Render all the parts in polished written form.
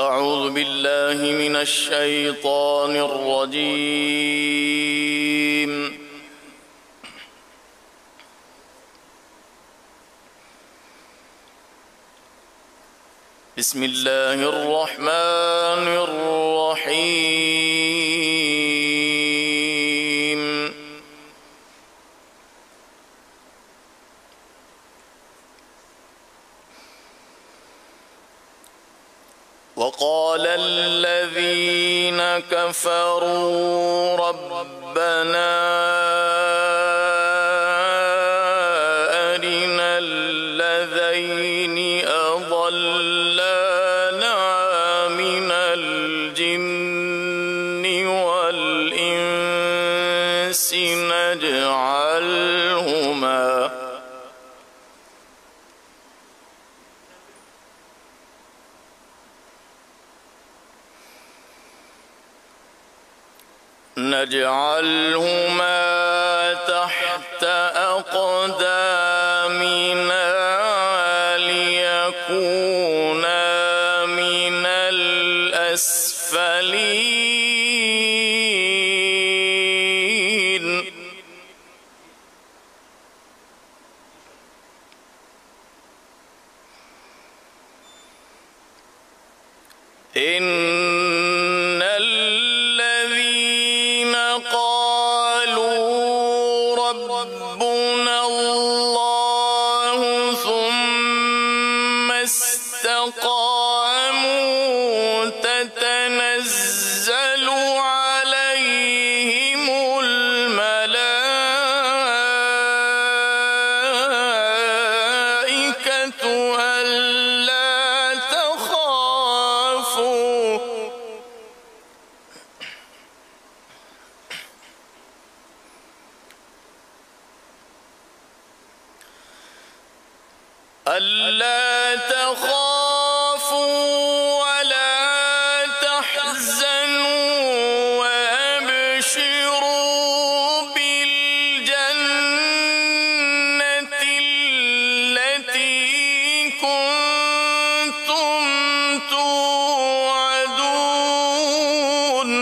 أعوذ بالله من الشيطان الرجيم. بسم الله الرحمن الرحيم. وقال الذين كفروا ربنا أرنا الذين أضلانا من الجن والإنس نجعلهما تحت أقدامنا ليكونا من الأسفلين. إن الذين قالوا ربنا الله ثم استقاموا تتنزل عليهم الملائكة ألا تخافوا ولا تحزنوا وأبشروا بالجنة التي كنتم توعدون.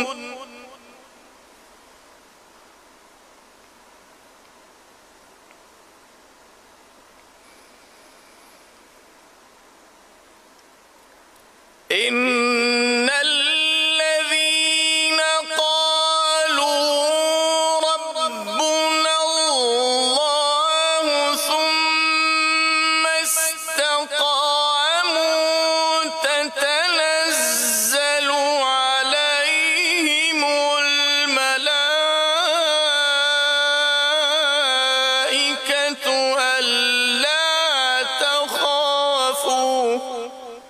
إن الذين قالوا ربنا الله ثم استقاموا تتنزل عليهم الملائكة ألا تخافوا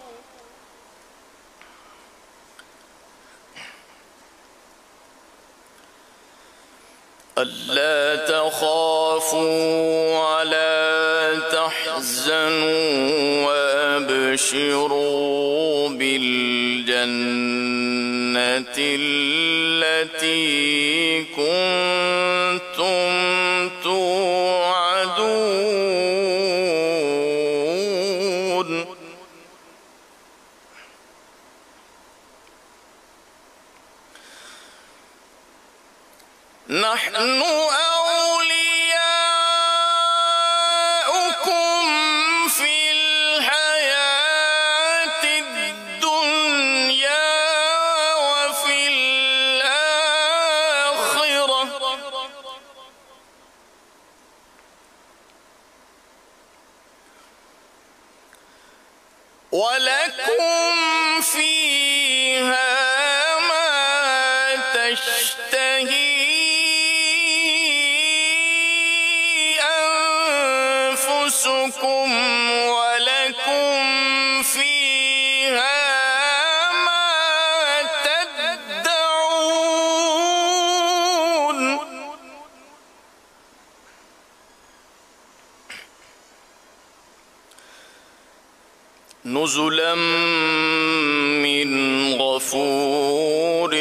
ولا تحزنوا وأبشروا بالجنة التي كنتم توعدون. نحن أولياؤكم في الحياة الدنيا وفي الآخرة ولكم فيها ما تشتهي أنفسكم ولكم فيها ما تدعون. نزلا من غفور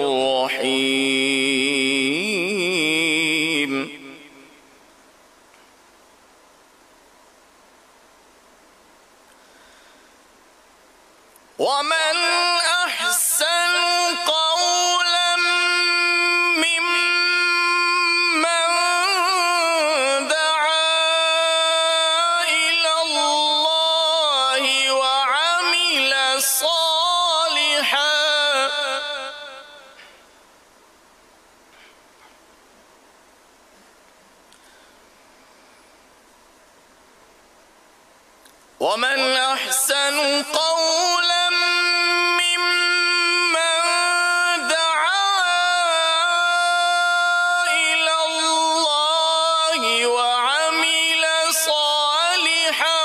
رحيم. ومن أحسن قولا ممن دعا إلى الله وعمل صالحا ومن أحسن قولا ممن دعا إلى الله وعمل صالحا